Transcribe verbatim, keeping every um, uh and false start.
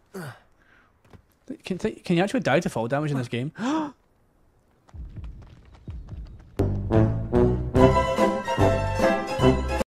Can, can you actually die to fall damage in this game?